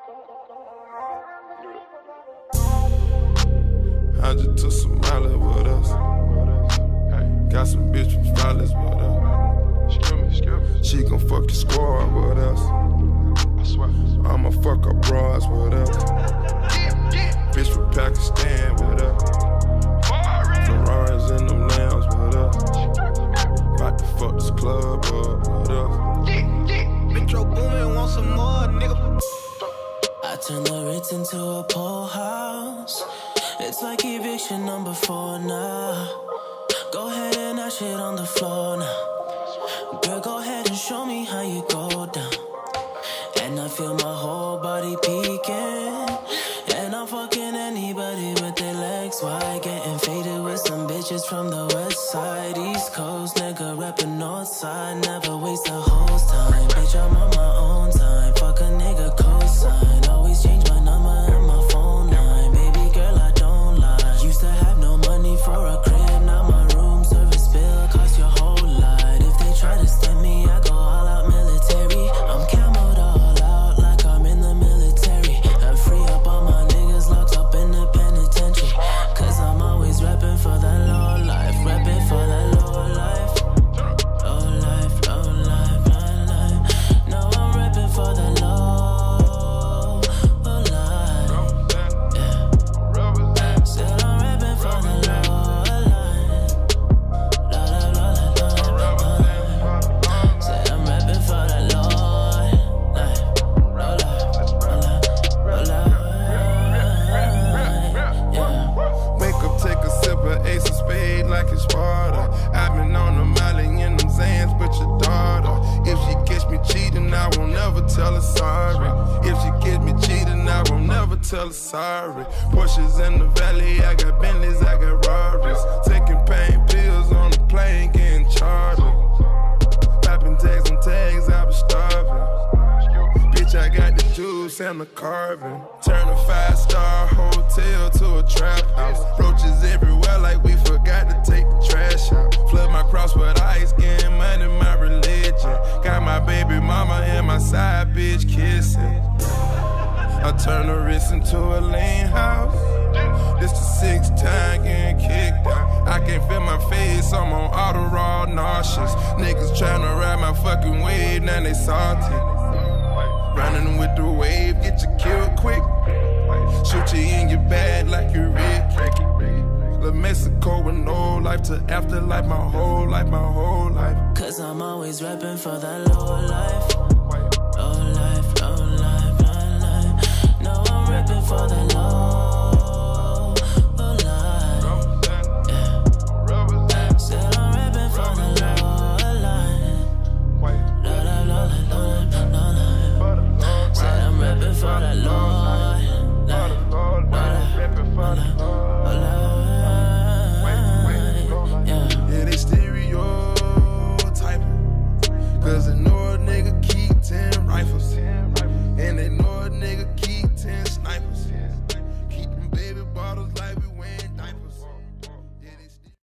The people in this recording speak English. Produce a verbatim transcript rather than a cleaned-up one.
I just took some mileage with us. Got some bitch from Flawless with us. She gon' fuck your squad with us. I'ma fuck her bras with us. Bitch from Pakistan with us. Ferraris in them lambs with us. About to fuck this club up with us. Metro Boomin, want some more, nigga. I turn the Ritz into a pool house. It's like eviction number four now. Go ahead and that shit on the floor now. Girl, go ahead and show me how you go down. And I feel my whole body peeking. And I'm fucking anybody with their legs wide. Getting faded with some bitches from the west side. East Coast, nigga rapping north side. Never waste a host time. Bitch, I'm on my own time. Fuck a nigga cosign. Always change my number and my phone line. Baby girl, I don't lie. Used to have no money for a crib. Now my room service bill cost your whole lot. If they try to stem me, I go all out military. I'm camoed all out like I'm in the military. I free up all my niggas locked up in the penitentiary. Cause I'm always rapping for that low life. Rapping for that low life. Low life, low life, low life. No, I'm rapping for that low, low life. Yeah. Still I'm rapping for the low life. Low, low, low, low, low, low life. Said I'm rapping for the low life. Low life, low life, low life. Yeah. Wake up, take a sip of Ace of Spade like it's Sparta. I've been on the Molly in them Zans with your daughter. If she catch me cheating, I won't never tell her sorry. If she catch me cheating, I won't never tell her sorry. Porsches in the valley, I got Bentleys, I got Rarries. Taking pain pills on the plane, getting chartered. Popping tags on tags, I was starving. Bitch, I got the juice and the carbon. Turn a five-star hotel to a trap house. Roaches everywhere like we forgot to take the trash out. Flood my cross with ice, getting money, my religion. Got my baby mama and my side bitch kissing. I turn the wrist into a lean house. This the sixth time getting kicked out. I can't feel my face, I'm on auto raw nauseous. Niggas tryna ride my fucking wave, now they salty. Running with the wave, get you killed quick. Shoot you in your bag like you Rick. La Mexico with no life to afterlife, my whole life, my whole life. Cause I'm always rapping for that low life. Low life, low life, low life. No, I'm rapping for that low, low life. Yeah. Said I'm rapping for the low life. Low life, low life, low life, low life. Said I'm rapping for that low life. Low life, low life, low life. Yeah, they stereotyping. Cause they know a nigga keep ten rifles. And they know a nigga keep ten snipers. Keep them baby bottles like